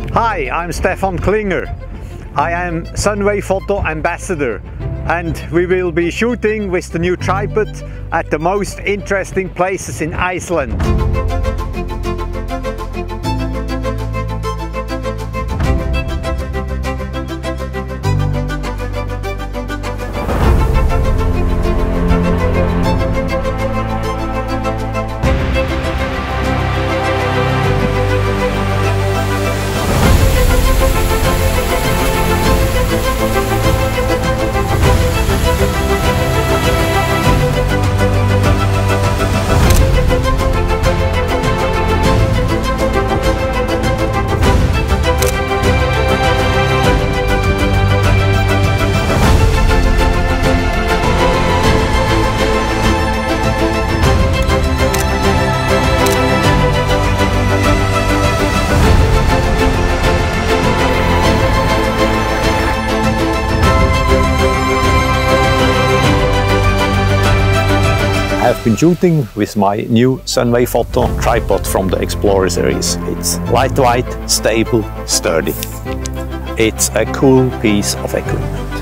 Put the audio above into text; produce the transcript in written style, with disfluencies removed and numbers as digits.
Hi, I'm Stefan Klinger. I am Sunwayfoto ambassador, and we will be shooting with the new tripod at the most interesting places in Iceland. I have been shooting with my new Sunwayfoto tripod from the Explorer series. It's lightweight, stable, sturdy. It's a cool piece of equipment.